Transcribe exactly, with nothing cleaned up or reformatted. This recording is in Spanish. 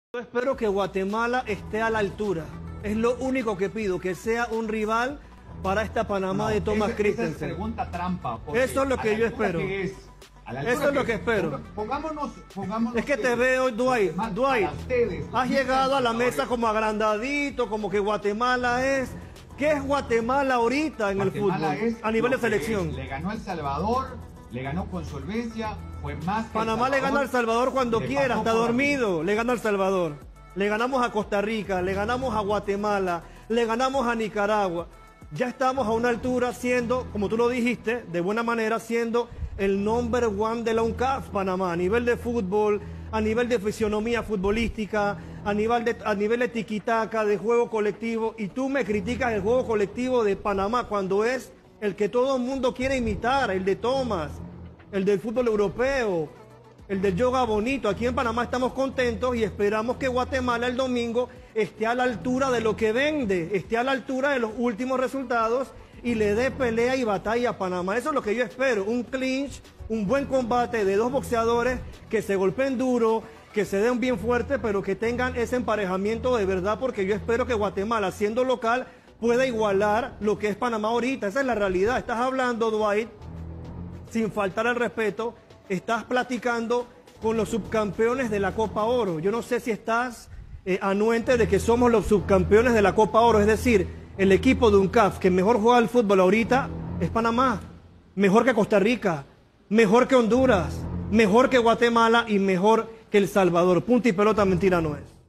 Yo espero que Guatemala esté a la altura. Es lo único que pido, que sea un rival para esta Panamá no, de Thomas esa, Christensen. Esa es pregunta trampa. Eso es lo que yo espero. Que es, Eso es lo que espero. Pongámonos, pongámonos es que te veo, Dwight. Dwight, ustedes, has llegado a la mesa como agrandadito, como que Guatemala es... ¿Qué es Guatemala ahorita en Guatemala el fútbol? A nivel de selección. Le ganó a El Salvador, le ganó con solvencia, fue más que Panamá le gana a El Salvador cuando quiera, está dormido. Le gana a El Salvador. Le ganamos a Costa Rica, le ganamos a Guatemala, le ganamos a Nicaragua. Ya estamos a una altura siendo, como tú lo dijiste, de buena manera, siendo el number one de la UNCAF, Panamá, a nivel de fútbol, a nivel de fisionomía futbolística, a nivel de, a nivel de tiquitaca, de juego colectivo. Y tú me criticas el juego colectivo de Panamá cuando es el que todo el mundo quiere imitar, el de Thomas, el del fútbol europeo, el del yoga bonito. Aquí en Panamá estamos contentos y esperamos que Guatemala el domingo esté a la altura de lo que vende, esté a la altura de los últimos resultados y le dé pelea y batalla a Panamá. Eso es lo que yo espero, un clinch, un buen combate de dos boxeadores que se golpeen duro, que se den bien fuerte, pero que tengan ese emparejamiento de verdad, porque yo espero que Guatemala, siendo local, pueda igualar lo que es Panamá ahorita. Esa es la realidad. Estás hablando, Dwight, sin faltar al respeto, estás platicando con los subcampeones de la Copa Oro. Yo no sé si estás eh, anuente de que somos los subcampeones de la Copa Oro, es decir, el equipo de UNCAF que mejor juega al fútbol ahorita es Panamá, mejor que Costa Rica, mejor que Honduras, mejor que Guatemala y mejor que El Salvador. Punto y pelota, mentira no es.